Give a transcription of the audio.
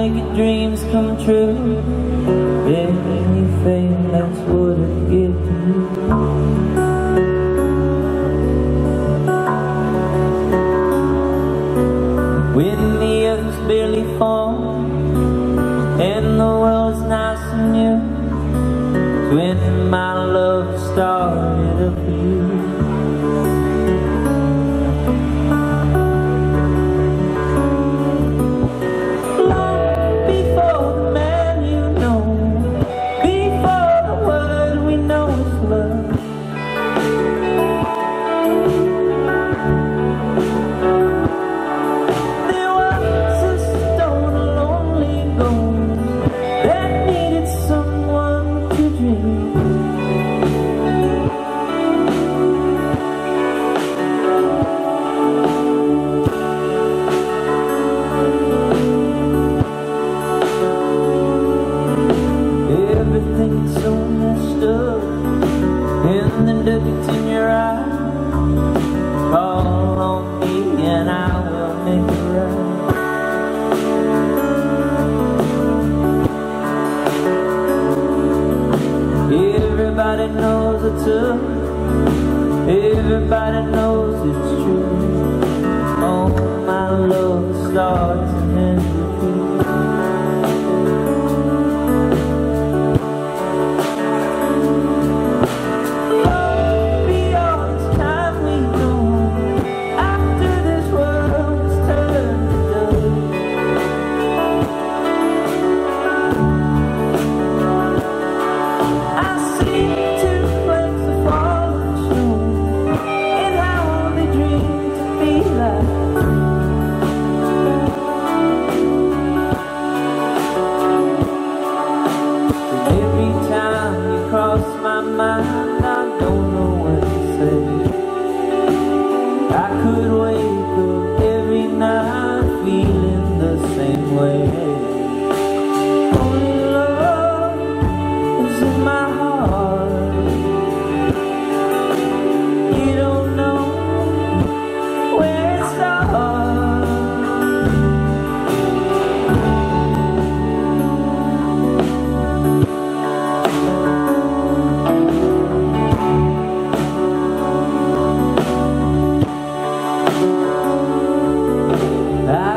making dreams come true. Anything, that's what I give to you. When the earth's barely formed and the world's nice and new, when my love started up for you. Everything's so messed up, and the nuggets in your eye. Call on me and I will make it right. Everybody knows it's up, everybody knows it's true. Oh, my love starts and ends with you. My mind, I don't know what to say. I could wake up every night feeling the same way. Only love is in my heart. You don't know where it starts. I